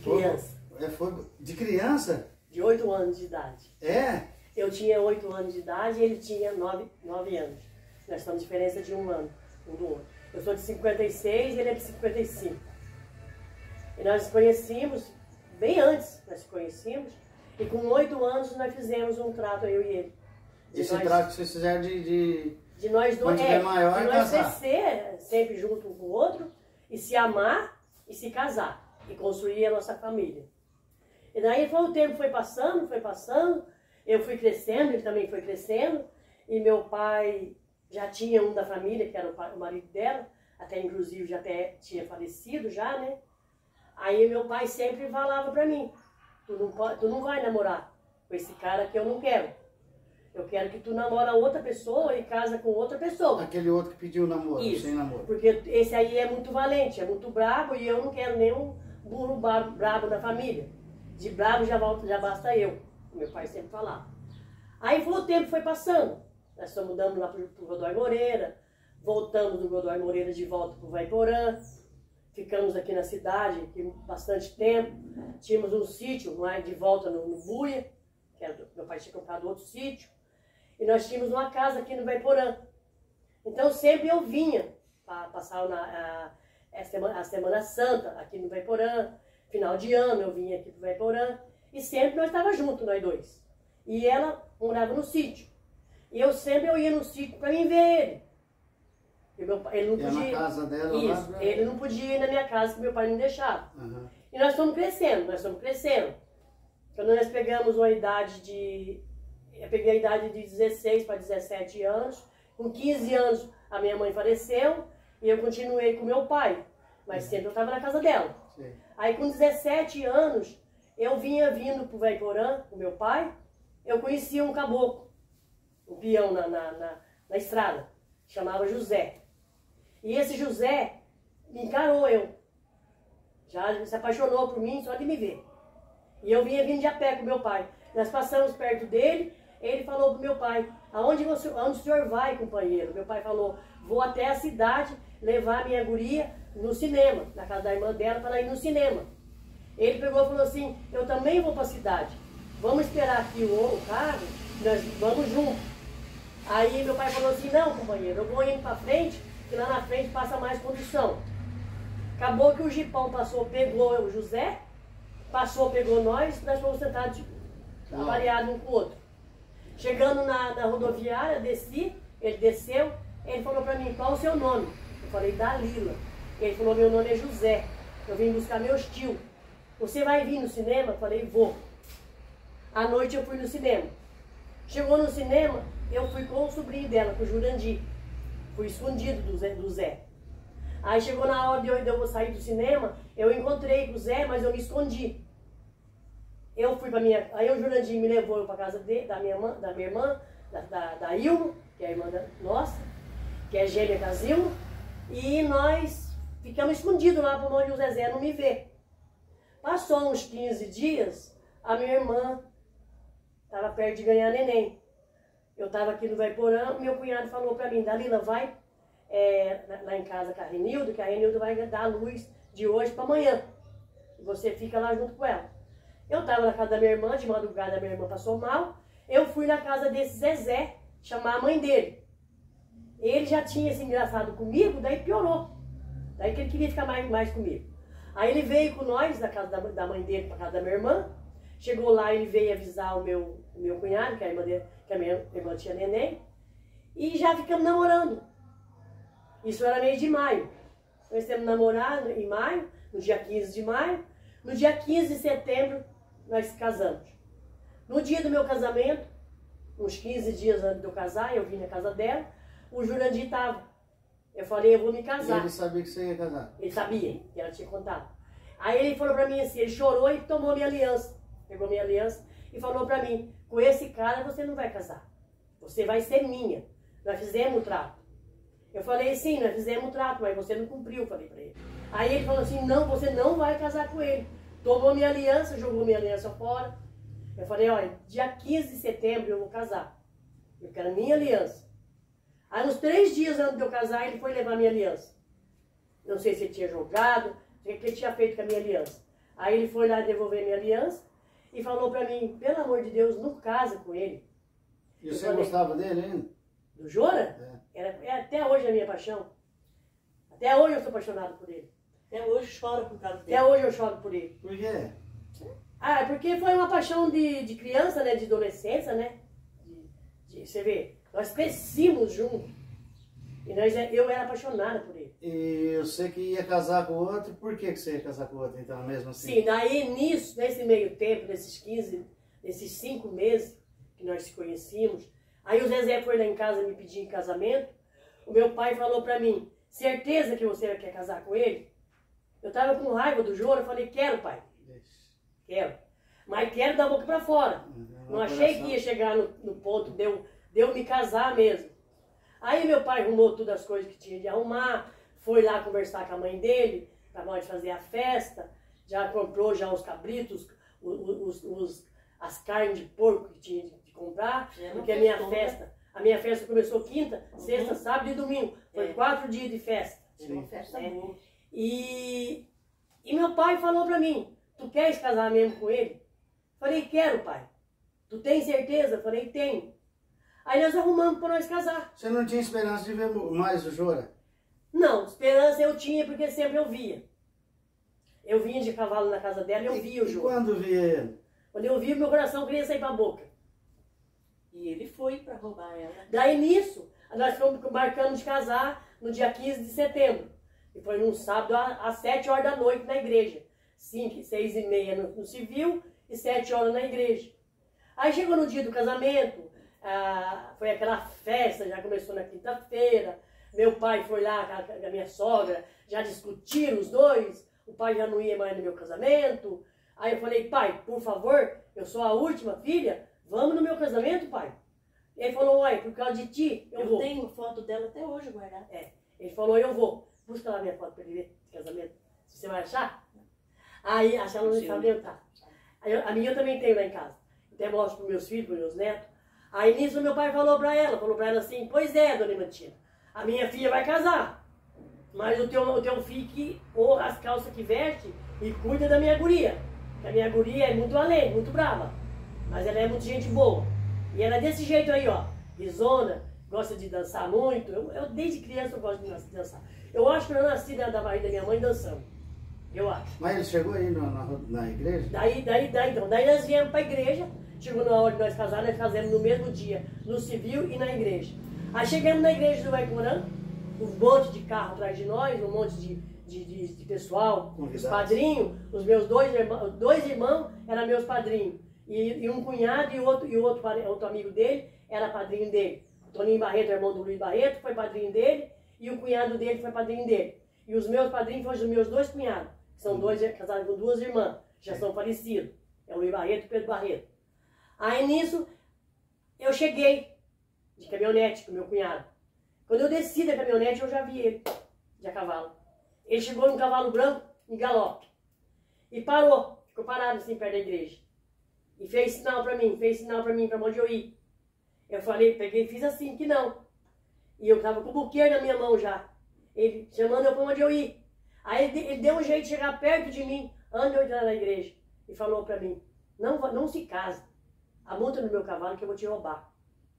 Criança. Foi de criança? De 8 anos de idade. É? Eu tinha 8 anos de idade e ele tinha 9 anos. Nós estamos diferença de 1 ano, um do outro. Eu sou de 56 e ele é de 55. E nós nos conhecíamos, bem antes nós nos conhecíamos, e com 8 anos nós fizemos um trato, eu e ele. Esse trato que vocês fizeram de nós dois, quando tiver maior, de nós casar. crescer sempre junto um com o outro, e se amar e se casar, e construir a nossa família. E daí o tempo foi passando, eu fui crescendo, ele também foi crescendo, e meu pai já tinha um da família, que era o marido dela, até inclusive já até tinha falecido já, né? Aí meu pai sempre falava pra mim, tu não vai namorar com esse cara que eu não quero. Eu quero que tu namora outra pessoa e casa com outra pessoa. Aquele outro que pediu namoro, isso, sem namoro. porque esse aí é muito valente, é muito brabo e eu não quero nenhum burro brabo na família. De brabo já basta eu, meu pai sempre falava. Aí o tempo foi passando, nós só mudamos lá pro Godoy Moreira, voltamos do Godoy Moreira de volta pro Vaiporã, ficamos aqui na cidade aqui bastante tempo, tínhamos um sítio lá de volta no Buia, que era meu pai tinha comprado outro sítio, e nós tínhamos uma casa aqui no Vaiporã. Então sempre eu vinha para passar a Semana Santa aqui no Vaiporã, final de ano eu vinha aqui pro Vaiporã, e sempre nós estávamos juntos, nós dois. E ela morava no sítio. E eu ia no sítio para mim ver ele. E ele não podia. Na casa dela, isso, lá, ele não podia ir na minha casa, que meu pai não deixava. Uhum. E nós estamos crescendo, Quando nós pegamos uma idade eu peguei a idade de 16 para 17 anos, com 15 anos a minha mãe faleceu, e eu continuei com meu pai, mas sempre eu estava na casa dela. Sim. Aí com 17 anos, eu vinha vindo para o Vaiporã, com meu pai, eu conhecia um caboclo, um peão na estrada, chamava José. E esse José me encarou já se apaixonou por mim só de me ver. E eu vinha vindo de a pé com meu pai. Nós passamos perto dele, ele falou pro meu pai, aonde o senhor vai, companheiro? Meu pai falou, vou até a cidade levar minha guria no cinema, na casa da irmã dela, para ir no cinema. Ele pegou e falou assim, eu também vou para a cidade, vamos esperar aqui o carro, nós vamos juntos. Aí meu pai falou assim, não, companheiro, eu vou indo para frente, que lá na frente passa mais condução. Acabou que o jipão pegou o José, pegou nós fomos sentados apareados um com o outro. Chegando na rodoviária, desci, ele desceu, ele falou pra mim, qual o seu nome? Eu falei, Dalila. Ele falou, meu nome é José, eu vim buscar meu tio. Você vai vir no cinema? Eu falei, vou. À noite eu fui no cinema. Chegou no cinema, eu fui com o sobrinho dela, com o Jurandir. Fui escondido do Zé. Aí chegou na hora de eu sair do cinema, eu encontrei com o Zé, mas eu me escondi. Eu fui aí o Jurandir me levou para casa da minha irmã, da Ilma, que é a irmã nossa, que é gêmea com a Zilma, e nós ficamos escondidos lá para onde o Zezé não me vê. Passou uns 15 dias, a minha irmã estava perto de ganhar neném. Eu estava aqui no Vaiporã, meu cunhado falou para mim, Dalila, vai lá em casa com a Renildo, que a Renildo vai dar a luz de hoje para amanhã. E você fica lá junto com ela. Eu estava na casa da minha irmã, de madrugada a minha irmã passou mal. Eu fui na casa desse Zezé, chamar a mãe dele. Ele já tinha se engraçado comigo, daí piorou. Daí que ele queria ficar mais comigo. Aí ele veio com nós, da casa da mãe dele para casa da minha irmã. Chegou lá, ele veio avisar o meu cunhado, que a minha irmã tinha neném. E já ficamos namorando. Isso era mês de maio. Nós temos namorado em maio, no dia 15 de maio. No dia 15 de setembro, nós casamos. No dia do meu casamento, uns 15 dias antes de eu casar, eu vim na casa dela, o Jurandir estava. Eu falei, eu vou me casar. E ele sabia que você ia casar? Ele sabia, que ela tinha contado. Aí ele falou pra mim assim, ele chorou e tomou minha aliança. Pegou minha aliança e falou pra mim, com esse cara você não vai casar. Você vai ser minha. Nós fizemos o trato. Eu falei, sim, nós fizemos o trato, mas você não cumpriu, falei pra ele. Aí ele falou assim, não, você não vai casar com ele. Tomou minha aliança, jogou minha aliança fora. Eu falei, olha, dia 15 de setembro eu vou casar. Eu quero minha aliança. Aí uns 3 dias antes de eu casar, ele foi levar minha aliança. Não sei se ele tinha jogado, não sei o que ele tinha feito com a minha aliança. Aí ele foi lá devolver minha aliança e falou pra mim, pelo amor de Deus, não casa com ele. E você gostava dele ainda? Do Jora? Até hoje a minha paixão. Até hoje eu sou apaixonado por ele. Até hoje chora por causa dele. Até hoje eu choro por ele. Por quê? Ah, porque foi uma paixão de criança, né? De adolescência, né? Você vê, nós crescimos juntos. E eu era apaixonada por ele. E você que ia casar com o outro, por que você ia casar com o outro, então, mesmo assim? Sim, daí nesse meio tempo, nesses 5 meses que nós se conhecíamos, aí o Zezé foi lá em casa me pedir em casamento, o meu pai falou pra mim, certeza que você quer casar com ele? Eu tava com raiva do Jora, eu falei, quero, pai. Quero. Mas quero da boca pra fora. Não achei que ia chegar no ponto de eu me casar mesmo. Aí meu pai arrumou todas as coisas que tinha de arrumar, foi lá conversar com a mãe dele, pra nós fazer a festa, já comprou já os cabritos, as carnes de porco que tinha de comprar, porque a minha festa começou quinta, sexta, sábado e domingo. Foi 4 dias de festa. Era uma festa boa. E meu pai falou pra mim, tu queres casar mesmo com ele? Falei, quero, pai. Tu tem certeza? Falei, tenho. Aí nós arrumamos pra nós casar. Você não tinha esperança de ver mais o Jora? Não, esperança eu tinha porque sempre eu via. Eu vinha de cavalo na casa dela e eu via o Jora. E quando via ele? Quando eu via, meu coração queria sair pra boca. E ele foi pra roubar ela. Daí nisso, nós marcamos de casar no dia 15 de setembro. E foi num sábado às 7 horas da noite na igreja. 6h30 no civil e 7 horas na igreja. Aí chegou no dia do casamento, foi aquela festa, já começou na quinta-feira. Meu pai foi lá com a minha sogra, já discutiram os dois. O pai já não ia mais no meu casamento. Aí eu falei, pai, por favor, eu sou a última filha, vamos no meu casamento, pai? Ele falou, uai, por causa de ti, eu vou. Eu tenho foto dela até hoje guardada. Ele falou, eu vou. Busca lá minha foto pra ele ver de casamento. Se você vai achar. Aí, achar não sabe onde tá. Aí, a minha eu também tenho lá em casa. Até mostro pros meus filhos, pros meus netos. Aí nisso meu pai falou pra ela assim, pois é, dona Imantina, a minha filha vai casar. Mas o teu filho que honra as calças que veste e cuida da minha guria. Que a minha guria é muito alegre, muito brava. Mas ela é muito gente boa. E ela é desse jeito aí, ó. Risona, gosta de dançar muito. Eu desde criança eu gosto de dançar. Eu acho que eu nasci da barriga da minha mãe dançando. Eu acho. Mas ele chegou aí na igreja? Daí nós viemos pra igreja. Chegou na hora de nós casar, nós casamos no mesmo dia, no civil e na igreja. Aí chegamos na igreja do Maiporã, um monte de carro atrás de nós, um monte de pessoal, os padrinhos, os meus dois irmãos eram meus padrinhos. E um cunhado e outro amigo dele era padrinho dele. O Toninho Barreto, irmão do Luiz Barreto, foi padrinho dele, e o cunhado dele foi padrinho dele. E os meus padrinhos foram os meus 2 cunhados, que são casados com 2 irmãs, já são falecidos. É o Luiz Barreto e o Pedro Barreto. Aí nisso, eu cheguei de caminhonete com meu cunhado. Quando eu desci da caminhonete, eu já vi ele, de a cavalo. Ele chegou num cavalo branco, em galope. E parou, ficou parado assim perto da igreja. E fez sinal pra mim pra onde eu ir. Eu falei, peguei, fiz assim, que não. E eu tava com o buquê na minha mão já. Ele chamando eu pra onde eu ir. Aí ele deu um jeito de chegar perto de mim, antes de eu entrar na igreja. E falou pra mim, não se casa. A multa no meu cavalo que eu vou te roubar.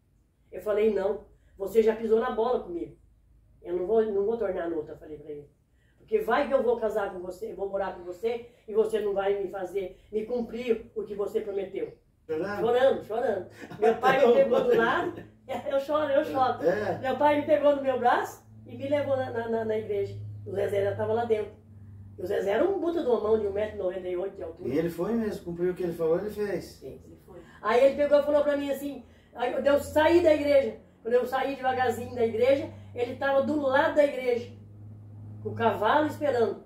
Eu falei, não, você já pisou na bola comigo. Eu não vou tornar a multa, falei pra ele. Porque vai que eu vou casar com você, eu vou morar com você e você não vai me cumprir o que você prometeu. Chorando. Meu pai me pegou do lado, eu choro. Meu pai me pegou no meu braço e me levou na igreja. O Zezé já estava lá dentro. O Zezé era um puta de uma mão de 1,98 m de altura. E ele foi mesmo, cumpriu o que ele falou, ele fez. Sim, ele foi. Aí ele pegou e falou pra mim assim, eu saí da igreja. Quando eu saí devagarzinho da igreja, ele estava do lado da igreja, com o cavalo esperando.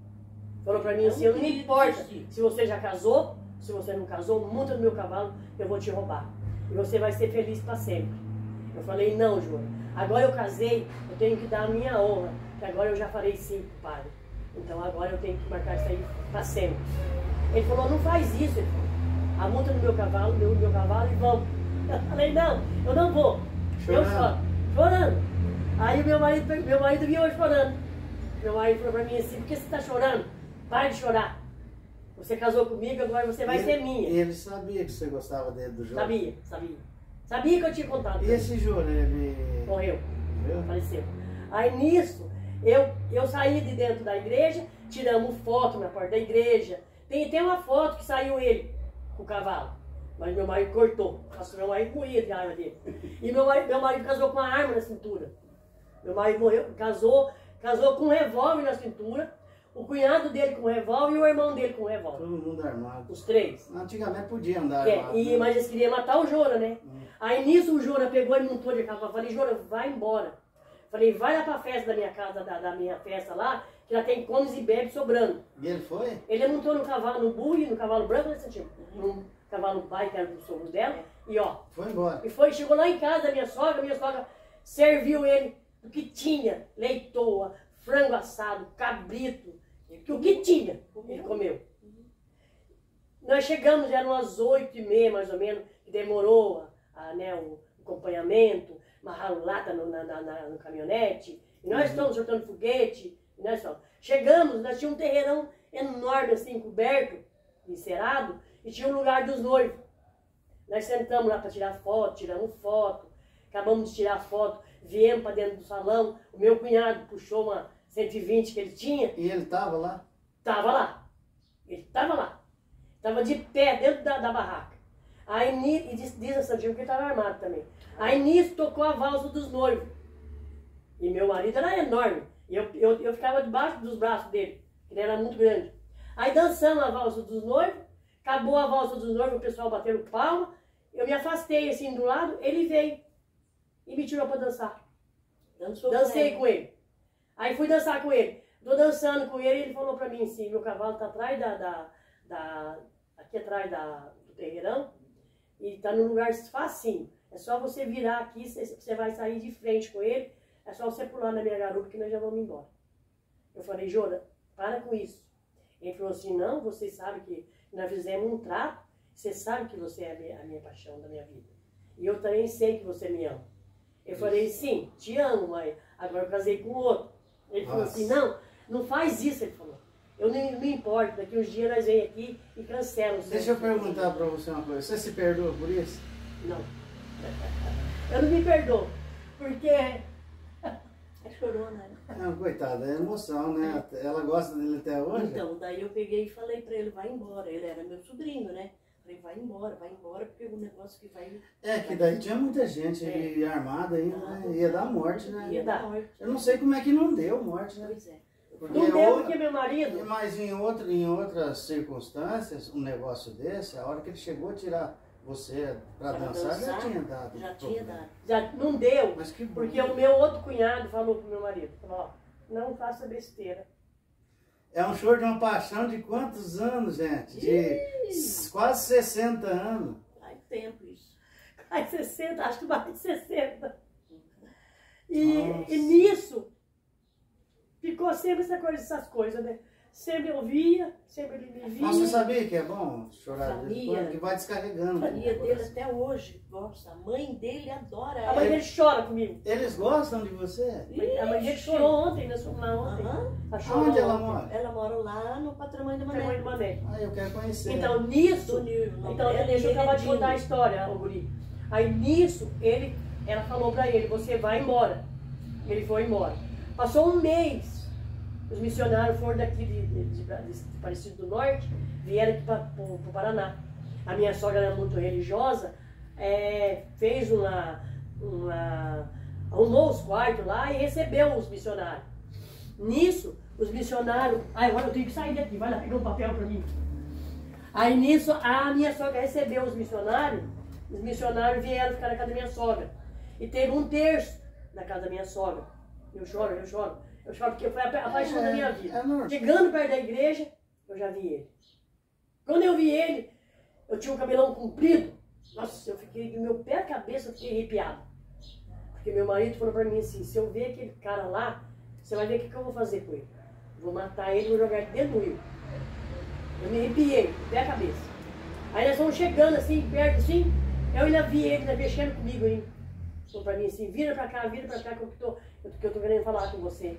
Falou pra mim assim, não me importa se você já casou, se você não casou, monta no meu cavalo, eu vou te roubar. E você vai ser feliz para sempre. Eu falei, não, João, agora eu casei, eu tenho que dar a minha honra, que agora eu já farei 5, padre. Então agora eu tenho que marcar isso aí para sempre. Ele falou, não faz isso, ele falou. A multa no meu cavalo e vamos. Eu falei, não, eu não vou. Eu chorando. Aí o meu marido viu eu chorando. Meu marido falou pra mim assim, por que você está chorando? Para de chorar. Você casou comigo, agora você vai ser minha. Ele sabia que você gostava dele, do Jô? Sabia, sabia. Sabia que eu tinha contato. E esse Jô, ele... Morreu, Morreu? faleceu. Aí nisso, eu saí de dentro da igreja, tiramos foto na porta da igreja. Tem uma foto que saiu ele com o cavalo. Mas meu marido cortou. Nossa, meu marido morria de raiva dele. E meu marido casou com uma arma na cintura. Meu marido morreu, casou com um revólver na cintura. O cunhado dele com um revólver e o irmão dele com um revólver. Todo mundo armado. Os três. Antigamente podia andar armado. Né? Mas eles queriam matar o Jora, né? Aí nisso o Jora pegou e montou de cavalo. Falei, Jora, vai embora. Falei, vai lá pra festa da minha casa, da minha festa lá, que lá tem comes e bebe sobrando. E ele foi? Ele montou no cavalo, no buggy, no cavalo branco, né, Santinho? Num cavalo pai, que era do sogro dela, e ó. Foi embora. Chegou lá em casa da minha sogra serviu ele o que tinha, leitoa, frango assado, cabrito, o que tinha, ele comeu. Nós chegamos, eram umas 8h30 mais ou menos, que demorou né, o acompanhamento, amarraram lata no caminhonete, e nós estamos soltando foguete, e nós só. Chegamos, nós tínhamos um terreirão enorme assim, coberto, encerado, e tinha um lugar dos noivos. Nós sentamos lá para tirar foto, tiramos foto, acabamos de tirar foto, viemos para dentro do salão, o meu cunhado puxou uma 120 que ele tinha. E ele estava lá? Estava lá. Ele estava lá. Estava de pé dentro da barraca. Aí, e diz a Santinho que ele estava armado também. Aí nisso tocou a valsa dos noivos. E meu marido era enorme. E eu ficava debaixo dos braços dele, que ele era muito grande. Aí dançamos a valsa dos noivos, acabou a valsa dos noivos, o pessoal bateu palma, eu me afastei assim do lado, ele veio e me tirou para dançar. Dancei com ele. Aí fui dançar com ele. Tô dançando com ele e ele falou para mim assim, meu cavalo tá atrás aqui atrás do terreirão e tá num lugar facinho. É só você virar aqui, você vai sair de frente com ele, é só você pular na minha garupa que nós já vamos embora. Eu falei, Jora, para com isso. Ele falou assim, não, você sabe que nós fizemos um trato, você sabe que você é a minha paixão da minha vida. E eu também sei que você me ama. Eu falei, sim, te amo, mas agora eu casei com outro. Ele falou assim, não faz isso, ele falou. Eu não importo, daqui uns dias nós vem aqui e cancela. Deixa eu perguntar para você uma coisa, você se perdoa por isso? Não. Eu não me perdoo, porque... Chorou, né? Não, coitada, é emoção, né? Ela gosta dele até hoje? Então, daí eu peguei e falei pra ele, vai embora. Ele era meu sobrinho, né? Falei, vai embora, porque o negócio que vai... É, que daí tinha muita gente armada ainda, né? Ia dar morte, né? Ia dar morte. Eu não sei como é que não deu morte, né? Pois é. Porque não deu porque meu marido... Mas em outras circunstâncias, um negócio desse, a hora que ele chegou a tirar você para dançar, já tinha dado. Já tinha dado. Já não deu, mas que porque o meu outro cunhado falou pro meu marido, falou, ó, não faça besteira. É um show de uma paixão de quantos anos, gente? De quase 60 anos. Faz tempo isso. Faz 60, acho que mais de 60. E nisso, ficou sempre essas coisas, né? Sempre eu via, sempre ele me via. Mas você sabia que é bom chorar de vez em Sabia. quando? Que vai descarregando. A família dele até hoje gosta. A mãe dele adora A mãe ela. dele chora comigo. Eles gostam de você? A mãe dele chorou ontem, nós fomos lá ontem. Ela chorou Onde ela ontem. mora? Ela mora lá no Patrimônio da Tamanho Mané. do Mané. Ah, eu quero conhecer. Então, nisso, Do Nilo, não então é? deixa eu Ele acabar é de contar a Dino. história, ô guri. Aí nisso, ela falou pra ele, você vai embora. Ele foi embora. Passou um mês, os missionários foram daqui de Aparecido do Norte, vieram aqui para o Paraná. A minha sogra era muito religiosa, fez arrumou os quartos lá e recebeu os missionários. Nisso, os missionários... agora eu tenho que sair daqui, vai lá pegar um papel para mim. Aí nisso, a minha sogra recebeu os missionários vieram ficar na casa da minha sogra. E teve um terço na casa da minha sogra. Eu choro porque foi a paixão da minha vida. Chegando perto da igreja, eu já vi ele. Quando eu vi ele, eu tinha um cabelão comprido. Nossa, eu fiquei do meu pé à cabeça, eu fiquei arrepiado. Porque meu marido falou pra mim assim, se eu ver aquele cara lá, você vai ver o que eu vou fazer com ele. Vou matar ele e vou jogar ele dentro do rio. Eu me arrepiei, do pé à cabeça. Aí nós fomos chegando assim, perto assim, eu ainda vi ele ainda mexendo comigo ainda. Falou pra mim assim, vira pra cá que eu tô querendo falar com você.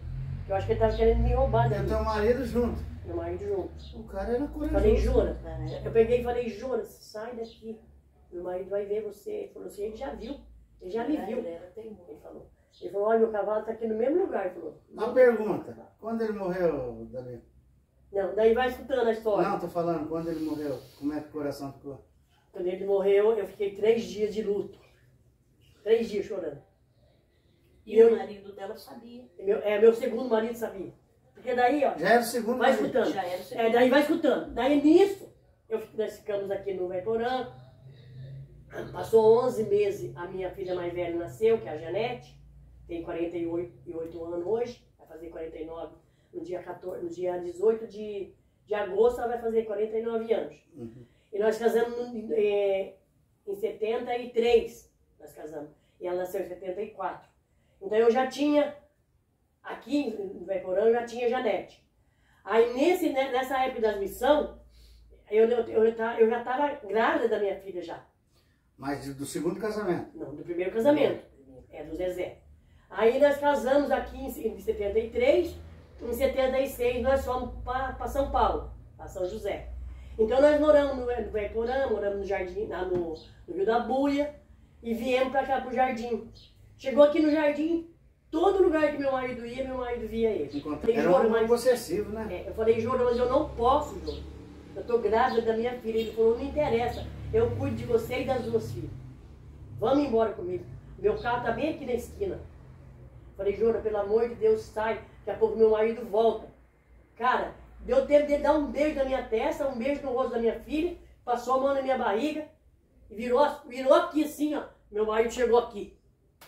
Que eu acho que ele tava querendo me roubar E daqui. o teu marido junto. Meu marido junto. O cara era corajoso. Falei, jura? Eu peguei e falei, jura, sai daqui. Meu marido vai ver você. Ele falou assim, ele já viu. Ele já me viu. Ele falou. Ele falou, olha, meu cavalo tá aqui no mesmo lugar. Ele falou. Uma pergunta. Quando ele morreu, Dali? Não, daí vai escutando a história. Não, tô falando, quando ele morreu, como é que o coração ficou? Quando ele morreu, eu fiquei 3 dias de luto. 3 dias chorando. E o marido dela sabia. Meu segundo marido sabia. Porque daí, ó, Já era o segundo vai marido. escutando. Já era o segundo. Daí vai escutando. Daí nisso, nós ficamos aqui no Vaiporã. Passou 11 meses, a minha filha mais velha nasceu, que é a Janete. Tem 48 anos hoje, vai fazer 49 no dia 18 de agosto, ela vai fazer 49 anos. Uhum. E nós casamos em 73, nós casamos. E ela nasceu em 74. Então eu já tinha, aqui no Vaiporã, eu já tinha Janete. Aí nessa época das missões, eu já estava grávida da minha filha já. Mas do segundo casamento? Não, do primeiro casamento. Do Zezé. Aí nós casamos aqui em 73, em 76 nós fomos para São Paulo, para São José. Então nós moramos no Vaiporã, moramos no Jardim, lá no Rio da Buia, e viemos para cá, para o Jardim. Chegou aqui no Jardim, todo lugar que meu marido ia, meu marido via ele. Era um homem possessivo, né? Eu falei, Jô, mas eu não posso, Jô. Eu estou grávida da minha filha. Ele falou, não interessa, eu cuido de você e das duas filhas. Vamos embora comigo. Meu carro está bem aqui na esquina. Falei, Jô, pelo amor de Deus, sai. Daqui a pouco meu marido volta. Cara, deu tempo de dar um beijo na minha testa, um beijo no rosto da minha filha, passou a mão na minha barriga e virou aqui assim, ó. Meu marido chegou aqui.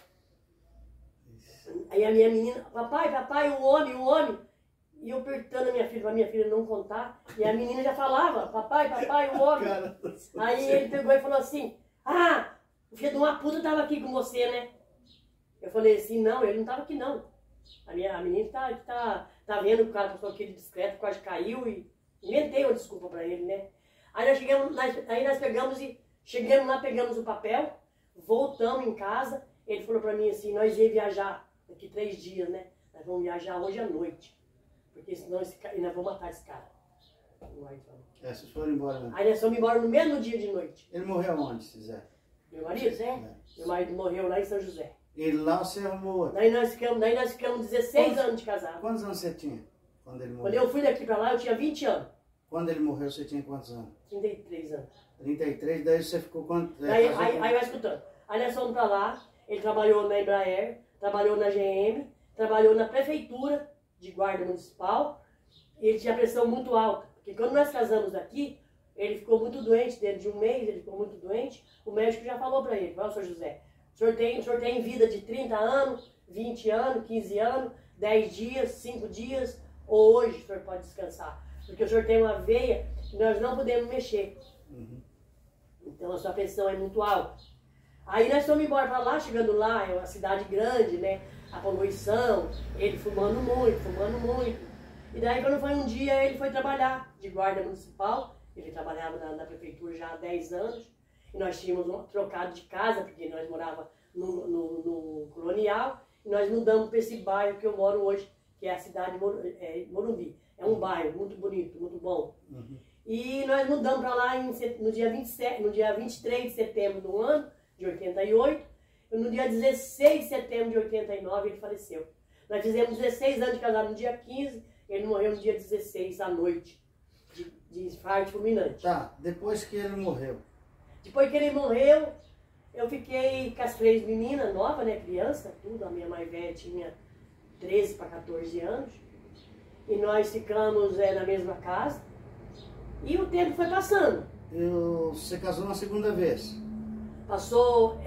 Aí a minha menina, papai, o homem. E eu apertando a minha filha, para minha filha não contar. E a menina já falava, papai, o homem. Aí ele pegou e falou assim, o filho de uma puta tava aqui com você, né? Eu falei assim, não, ele não tava aqui não. A menina tá vendo que o cara passou aqui de bicicleta, quase caiu e inventei uma desculpa para ele, né? Aí nós chegamos lá, pegamos o papel, voltamos em casa. Ele falou para mim assim, nós íamos viajar daqui 3 dias, né? Nós vamos viajar hoje à noite. Porque senão nós vamos matar esse cara. Vocês foram embora, né? Aí nós fomos embora no mesmo dia de noite. Ele morreu onde, Zé? Meu marido? Meu marido morreu lá em São José. E lá você arrumou outro? Daí nós ficamos 16 anos de casado. Quando anos você tinha quando ele morreu? Quando eu fui daqui pra lá, eu tinha 20 anos. Quando ele morreu, você tinha quantos anos? 33 anos. 33, daí você ficou quanto? Aí vai escutando. Aí nós fomos pra lá, ele trabalhou na Embraer, trabalhou na GM, trabalhou na prefeitura de guarda municipal. E ele tinha pressão muito alta. Porque quando nós casamos aqui, ele ficou muito doente, dentro de um mês ele ficou muito doente. O médico já falou pra ele, ó, Sr. José, o senhor tem vida de 30 anos, 20 anos, 15 anos, 10 dias, 5 dias, ou hoje o senhor pode descansar. Porque o senhor tem uma veia que nós não podemos mexer. Uhum. Então a sua pressão é muito alta. Aí nós fomos embora para lá, chegando lá, é uma cidade grande, né? A poluição, ele fumando muito. E daí quando foi um dia, ele foi trabalhar de guarda municipal. Ele trabalhava na prefeitura já há 10 anos. E nós tínhamos trocado de casa, porque nós morávamos no Colonial. E nós mudamos para esse bairro que eu moro hoje, que é a cidade de Morumbi. É um bairro muito bonito, muito bom. Uhum. E nós mudamos para lá no dia 23 de setembro do ano de 88. E no dia 16 de setembro de 89 ele faleceu. Nós fizemos 16 anos de casado no dia 15, ele morreu no dia 16 à noite, de infarto fulminante. Tá, depois que ele morreu. Depois que ele morreu, eu fiquei com as 3 meninas novas, né, criança, tudo. A minha mais velha tinha 13 para 14 anos. E nós ficamos na mesma casa. E o tempo foi passando. Você casou na segunda vez? Passou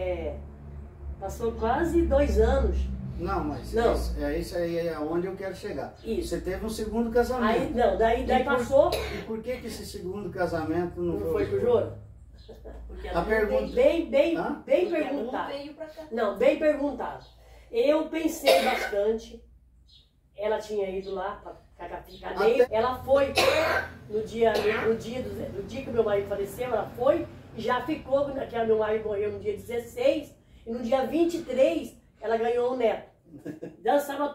quase 2 anos. Não, mas não. Isso aí é onde eu quero chegar. Isso. Você teve um segundo casamento. Aí, não, daí passou. E por que esse segundo casamento não foi pro Joro? Porque a pergunta... Bem perguntado. perguntado. Não veio pra cá. Não, bem perguntado. Eu pensei bastante. Ela tinha ido lá para a cadeia. Ela foi no dia que meu marido faleceu, ela foi e já ficou, que meu marido morreu no dia 16, e no dia 23 ela ganhou um neto. Dançava todo.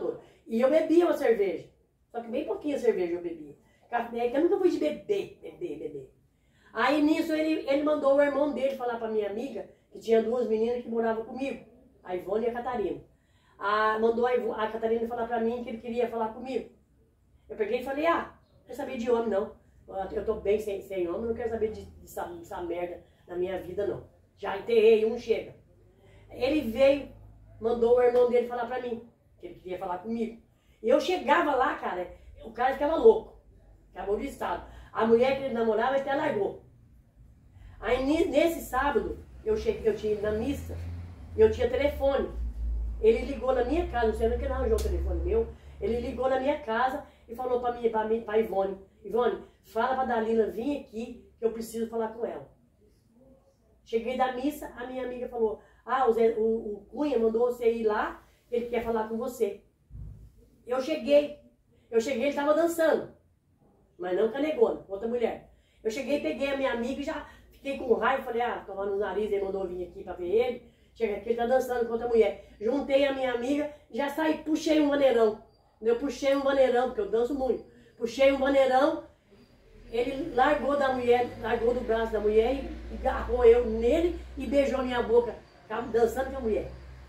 E eu bebia uma cerveja. Só que bem pouquinha cerveja eu bebia. Café, que eu nunca fui de beber. Aí nisso ele mandou o irmão dele falar pra minha amiga, que tinha 2 meninas que moravam comigo, a Ivone e a Catarina. Mandou a Catarina falar pra mim que ele queria falar comigo. Eu peguei e falei, não quero saber de homem não. Eu tô bem sem homem, não quero saber dessa merda na minha vida não. Já enterrei, chega. Ele veio, mandou o irmão dele falar pra mim, que ele queria falar comigo. E eu chegava lá, cara, o cara ficava louco, acabou de estado. A mulher que ele namorava até largou. Aí nesse sábado, eu tinha ido na missa, eu tinha telefone. Ele ligou na minha casa, não sei nem que não arranjou o telefone meu, ele ligou na minha casa e falou pra Ivone, Ivone, fala pra Dalila vir aqui, que eu preciso falar com ela. Cheguei da missa, a minha amiga falou, o Cunha mandou você ir lá, ele quer falar com você. Eu cheguei, ele estava dançando, mas não com a negona, com outra mulher. Eu cheguei, peguei a minha amiga e já fiquei com raiva, falei, tomando o nariz, ele mandou vir aqui pra ver ele. Chega aqui, ele tá dançando com outra mulher. Juntei a minha amiga, já saí, puxei um maneirão. Eu puxei um maneirão, porque eu danço muito. Puxei um maneirão, ele largou da mulher, largou do braço da mulher e agarrou eu nele e beijou a minha boca, tava dançando com a mulher.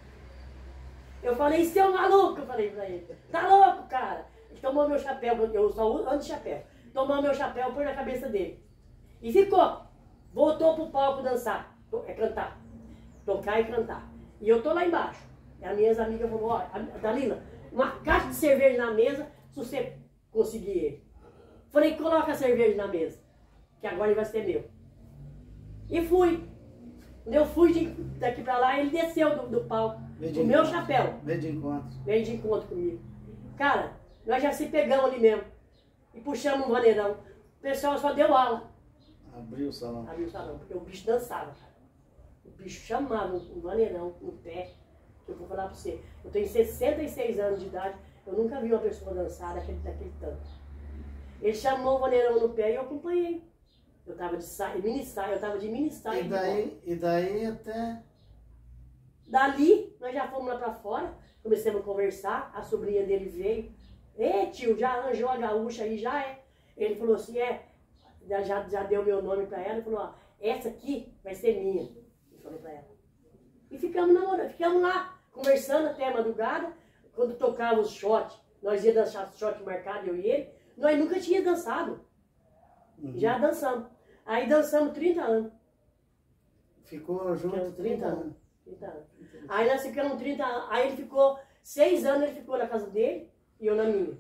Eu falei, seu maluco, eu falei pra ele, tá louco, cara? Ele tomou meu chapéu, eu só ando de chapéu. Tomou meu chapéu, pôs na cabeça dele. E ficou. Voltou pro palco dançar, cantar. Tocar e cantar. E eu tô lá embaixo. E as minhas amigas falaram, Dalila, uma caixa de cerveja na mesa, se você conseguir ele. Falei, coloca a cerveja na mesa, que agora ele vai ser meu. E fui. Quando eu fui daqui pra lá, ele desceu do palco, o meu chapéu. Veio de encontro. Veio de encontro comigo. Cara, nós já se pegamos ali mesmo. E puxamos um maneirão. O pessoal só deu aula. Abriu o salão. Abriu o salão, porque o bicho dançava, cara. O bicho chamava um maneirão no pé. Que eu vou falar pra você. Eu tenho 66 anos de idade, eu nunca vi uma pessoa dançar daquele tanto. Ele chamou o maneirão no pé e eu acompanhei. Eu tava de mini saia. E daí até... Dali, nós já fomos lá pra fora, começamos a conversar, a sobrinha dele veio. Tio, já arranjou a gaúcha aí, já é. Ele falou assim, já deu meu nome pra ela, ele falou, essa aqui vai ser minha. Ele falou pra ela. E ficamos namorando, ficamos lá, conversando até a madrugada. Quando tocava os shots, nós ia dançar shot marcado, eu e ele. Nós nunca tínhamos dançado. Já dançamos. Aí dançamos 30 anos. Ficou junto 30 anos. 30 anos. Aí nós ficamos 30 anos. Aí ele ficou 6 anos, ele ficou na casa dele e eu na minha.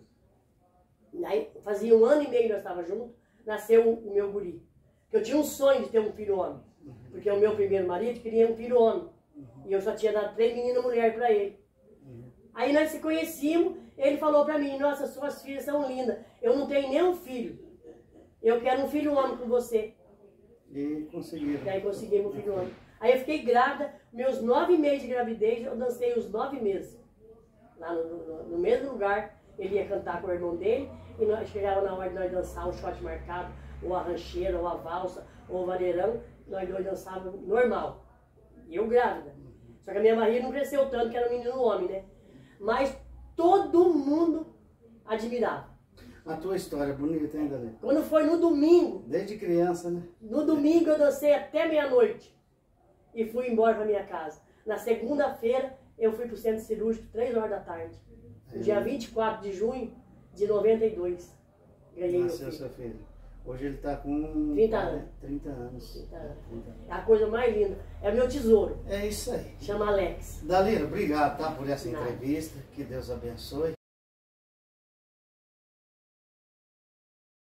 Aí fazia 1 ano e meio nós estávamos juntos, nasceu o meu guri. Eu tinha um sonho de ter um filho homem. Porque o meu primeiro marido queria um filho homem. E eu só tinha dado 3 meninas mulher para ele. Aí nós se conhecíamos, ele falou para mim, nossa, suas filhas são lindas. Eu não tenho nenhum filho. Eu quero um filho homem com você. E conseguiram. E aí conseguimos um filho homem. Aí eu fiquei grávida, meus 9 meses de gravidez, eu dancei os 9 meses. Lá no mesmo lugar, ele ia cantar com o irmão dele, e nós chegava na hora de nós dançar o shot marcado, ou a rancheira, ou a valsa, ou o vaneirão, nós dois dançávamos normal. E eu grávida. Só que a minha barriga não cresceu tanto, que era um menino homem, né? Mas todo mundo admirava. A tua história é bonita, hein, Dalila? Quando foi no domingo... Desde criança, né? No domingo eu dancei até meia-noite. E fui embora para minha casa. Na segunda-feira eu fui para o centro cirúrgico 3 horas da tarde. No dia 24 de junho de 92. Ganhei meu filho. Seu filho. Hoje ele está com 30 anos. 30 anos. 30 anos. É a coisa mais linda. É meu tesouro. É isso aí. Chama Alex. Dalila, obrigado, tá, por essa entrevista. Que Deus abençoe.